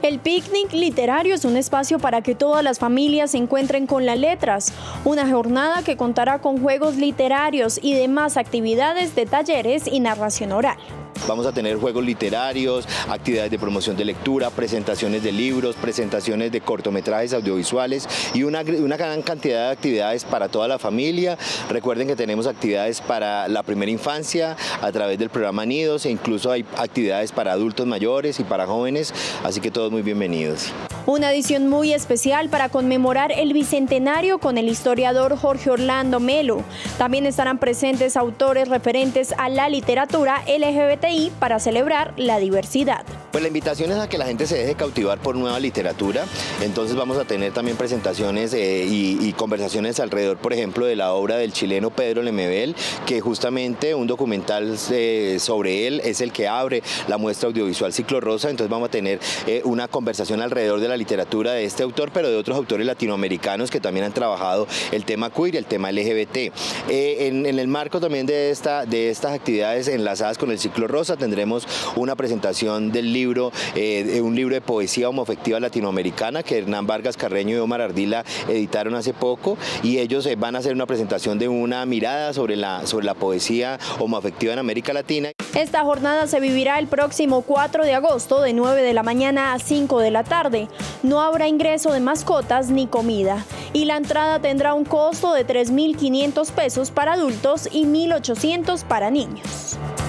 El picnic literario es un espacio para que todas las familias se encuentren con las letras. Una jornada que contará con juegos literarios y demás actividades de talleres y narración oral. Vamos a tener juegos literarios, actividades de promoción de lectura, presentaciones de libros, presentaciones de cortometrajes audiovisuales y una gran cantidad de actividades para toda la familia. Recuerden que tenemos actividades para la primera infancia a través del programa Nidos e incluso hay actividades para adultos mayores y para jóvenes, así que todos muy bienvenidos. Una edición muy especial para conmemorar el bicentenario con el historiador Jorge Orlando Melo. También estarán presentes autores referentes a la literatura LGBTI para celebrar la diversidad. Pues la invitación es a que la gente se deje cautivar por nueva literatura, entonces vamos a tener también presentaciones y conversaciones alrededor, por ejemplo, de la obra del chileno Pedro Lemebel, que justamente un documental sobre él es el que abre la muestra audiovisual Ciclo Rosa, entonces vamos a tener una conversación alrededor de la literatura de este autor, pero de otros autores latinoamericanos que también han trabajado el tema queer y el tema LGBT. En el marco también de estas actividades enlazadas con el Ciclo Rosa tendremos una presentación del libro, un libro de poesía homoafectiva latinoamericana que Hernán Vargas Carreño y Omar Ardila editaron hace poco, y ellos van a hacer una presentación de una mirada sobre la poesía homoafectiva en América Latina. Esta jornada se vivirá el próximo 4 de agosto de 9 de la mañana a 5 de la tarde. No habrá ingreso de mascotas ni comida y la entrada tendrá un costo de 3.500 pesos para adultos y 1.800 para niños.